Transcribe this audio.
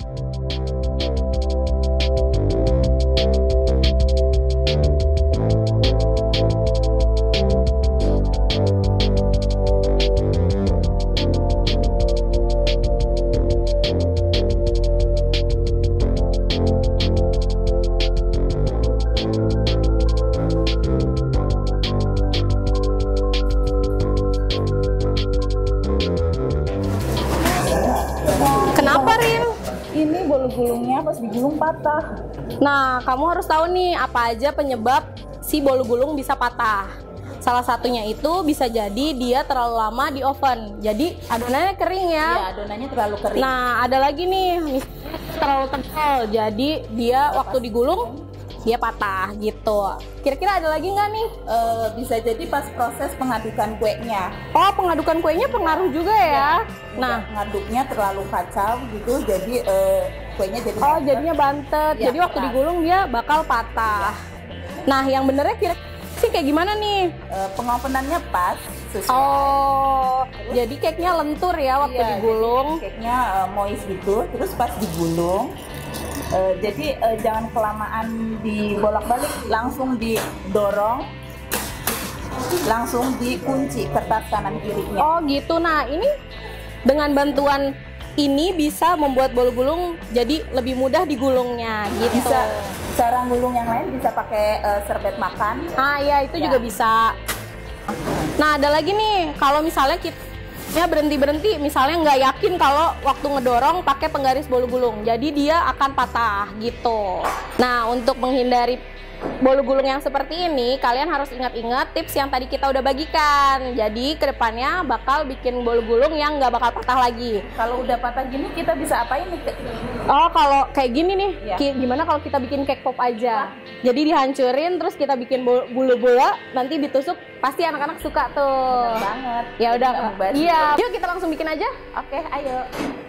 Kenapa, Rin? Ini bolu gulungnya pas digulung patah. Nah, kamu harus tahu nih apa aja penyebab si bolu gulung bisa patah. Salah satunya itu bisa jadi dia terlalu lama di oven. Jadi adonannya kering ya. Iya, adonannya terlalu kering. Nah, ada lagi nih, misalnya terlalu tebal. Jadi dia waktu digulung dia patah gitu. Kira-kira ada lagi nggak nih? Bisa jadi pas proses pengadukan kuenya. Oh, pengadukan kuenya pengaruh juga ya. Nah, ngaduknya terlalu kacau gitu, jadi kuenya jadi oh jadinya bantet. Ya, jadi waktu digulung dia bakal patah. Nah, yang benernya kira-kira sih kayak gimana nih? Pengopenannya pas sesuai. Oh, jadi cake-nya lentur ya waktu digulung. Cake-nya moist gitu, terus pas digulung. Jadi jangan kelamaan dibolak-balik, langsung didorong, langsung dikunci kertas kanan kirinya. Oh gitu. Nah, ini dengan bantuan ini bisa membuat bolu gulung jadi lebih mudah digulungnya gitu. Bisa cara gulung yang lain bisa pakai serbet makan. Ah ya, itu juga bisa. Nah, ada lagi nih, kalau misalnya kita berhenti misalnya nggak yakin kalau waktu ngedorong pakai penggaris bolu gulung, jadi dia akan patah gitu. Nah, untuk menghindari bolu gulung yang seperti ini, kalian harus ingat-ingat tips yang tadi kita udah bagikan. Jadi kedepannya bakal bikin bolu gulung yang nggak bakal patah lagi. Kalau udah patah gini kita bisa apain nih? Oh, kalau kayak gini nih, ya. Gimana kalau kita bikin cake pop aja? Jadi dihancurin, terus kita bikin bola, nanti ditusuk, pasti anak-anak suka tuh. Bener banget. Ya udah, iya. Yuk kita langsung bikin aja. Oke, ayo.